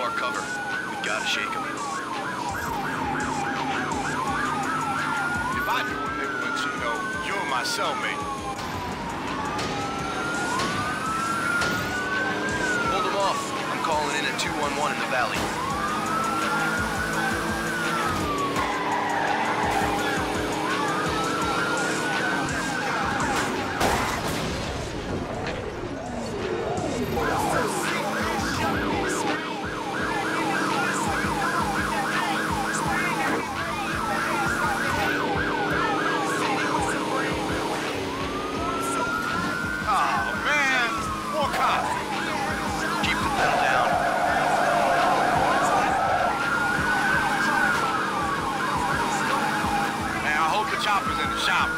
our cover. We gotta shake them. If I knew a nigga in Chino, you and my cellmate. Hold them off. I'm calling in at 211 in the valley. Choppers in the shop.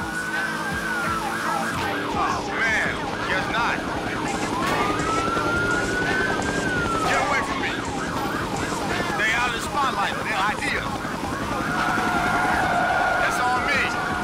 Oh, man. Guess not. Get away from me. Stay out of the spotlight. They're ideas. That's on me.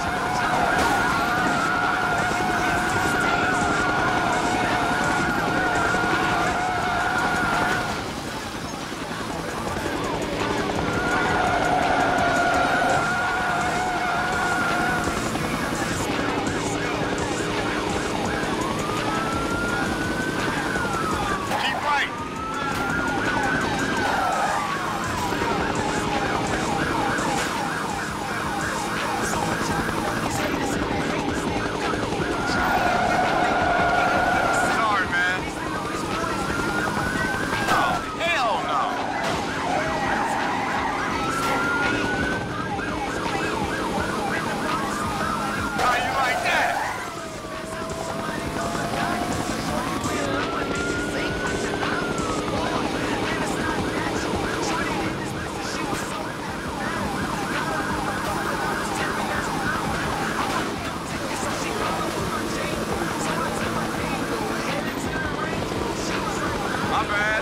My bad.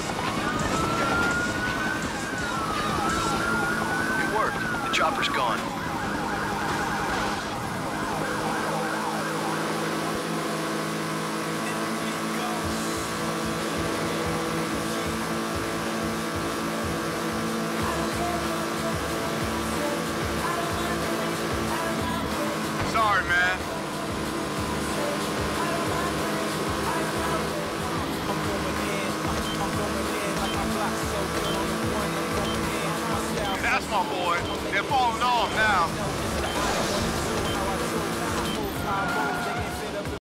Chopper's gone.